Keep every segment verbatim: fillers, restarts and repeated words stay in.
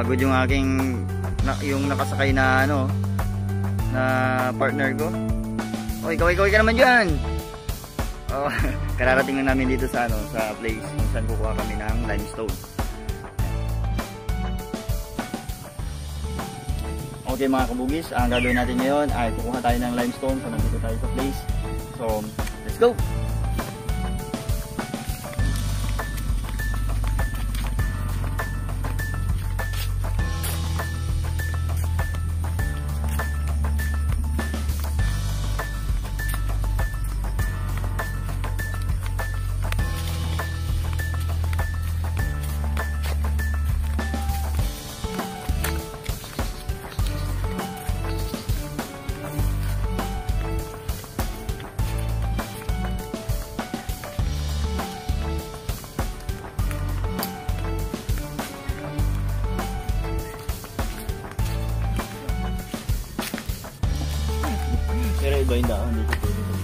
Pagod yung aking na, yung nakasakay na ano na partner ko. Oy, kaway-kaway ka naman diyan. Oh, kararating lang namin dito sa ano sa place kung saan kukuha kami ng limestone. Okay mga kabugis, ang gagawin natin ngayon ay kukuha tayo ng limestone. So nandito tayo sa place. So, let's go. Pero iba yung dahon dito.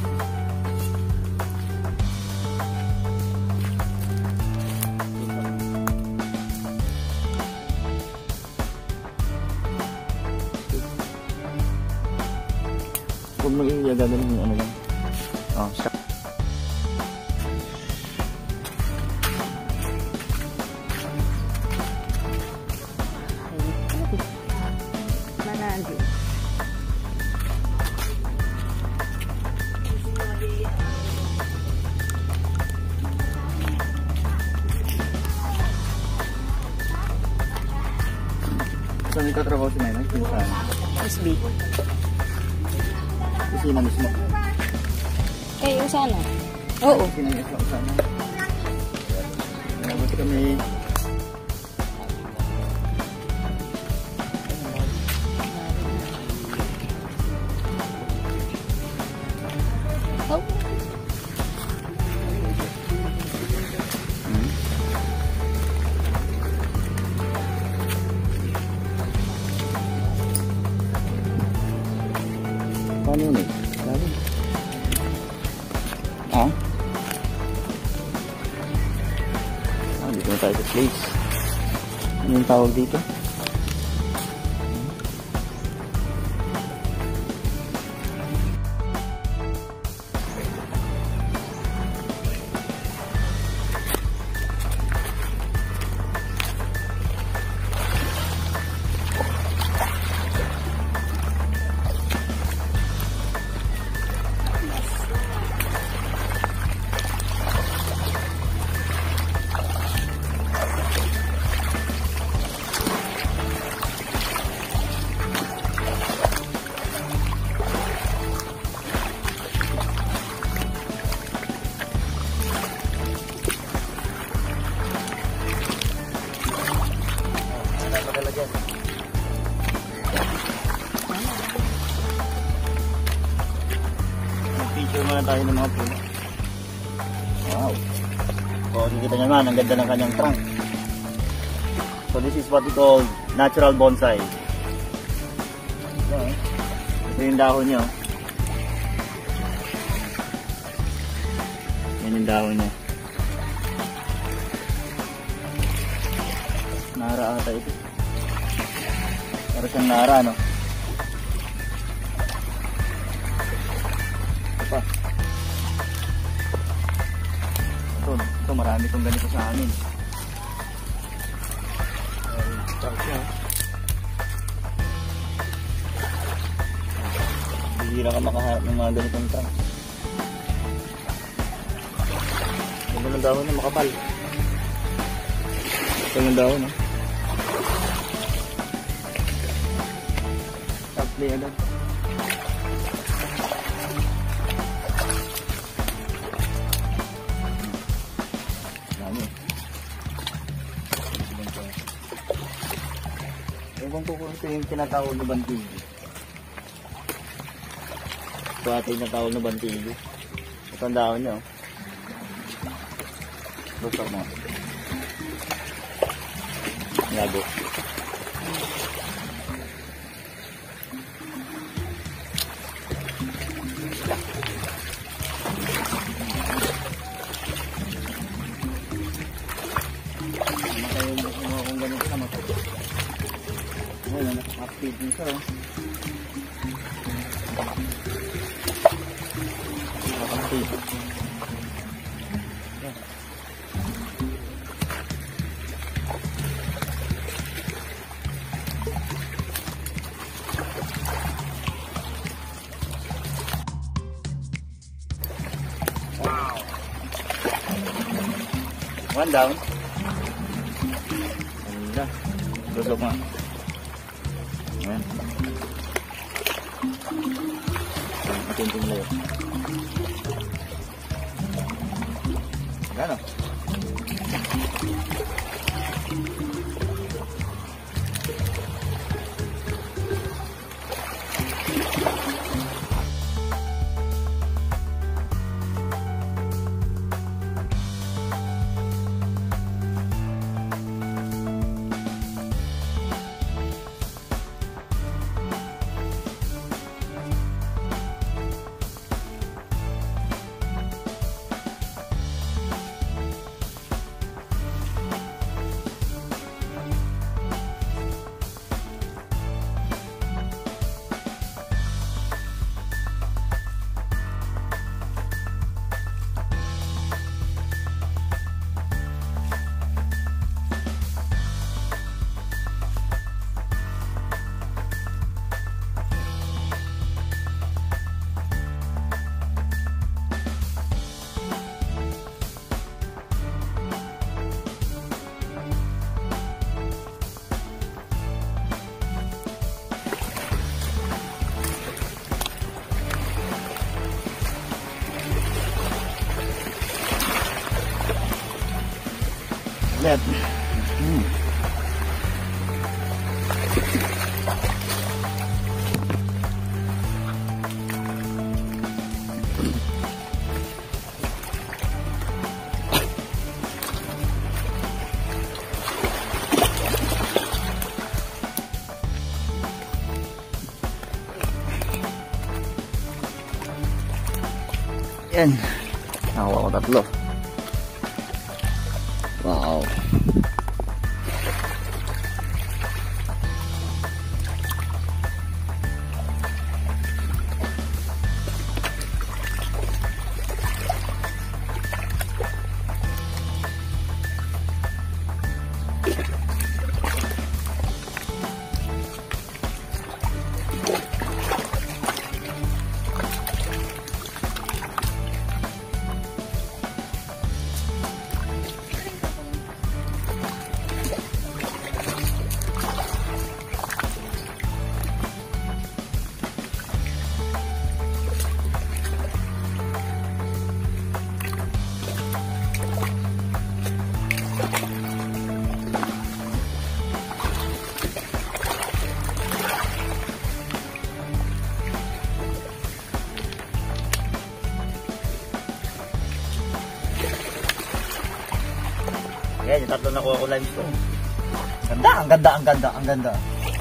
Huwag mo iyaga na rin yung ano lang. Oh, stop. Manali. Saan ikaw trabaho si Mena? Saan? S B. Kusina mismo? Eh, yung sana. Oo. Kusina mismo, sana. Nabot kami. Oh. Paano yun eh? Lalo. Ah? Ah, dito na tayo sa place. Ano yung tawag dito? Picture muna tayo ng mga puno. Wow. So, nakikita nyo naman, ang ganda ng kanyang trunk. So, this is what we call natural bonsai. So, ito yung dahon nyo. Yan yung dahon nyo. Nara ata ito. Para siyang nara, no? Ito pa. Ito, ito marami itong ganito sa amin. Trunk siya. Bihira ka makaharap ng mga ganitong trunk. Ganda ng dahon na makapal. Ito yung dahon, no? Play agad. Dami. Ewan ko kung ito yung tinatawag na bantigi. Ito ata yung tinatawag na bantigi. Ito ang dahon niya. Bukak mo. Lago. speed nito. Speed. Wow. One down. Ganda. Lusog nga. Ayan. Matinting layo. Gano? Let. Hmm. Yan. Nakuha ko tatlo. Wow. Ayan, yung tatlo nakuha ko limestone. Ganda, ang ganda, ang ganda, ang ganda.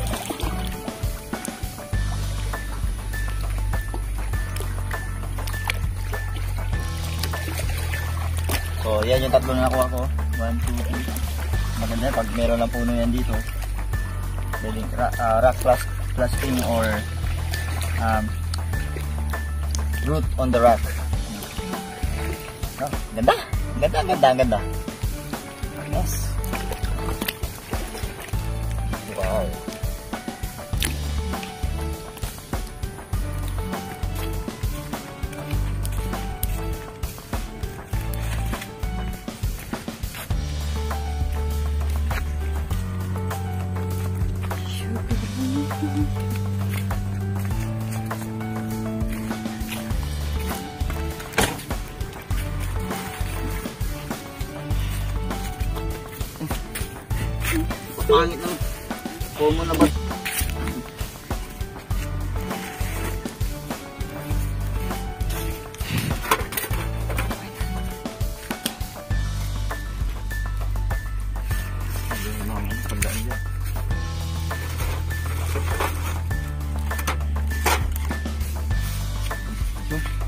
So, yan yung tatlo na nakuha ko. one, two, three. Maganda yan, pag meron lang puno yan dito. Pwedeng uh, rock clasping or um, root on the rock. Oh, ganda, ganda, ganda, ganda. Yes. Wow. Pangit ng pomo na ba? Ito.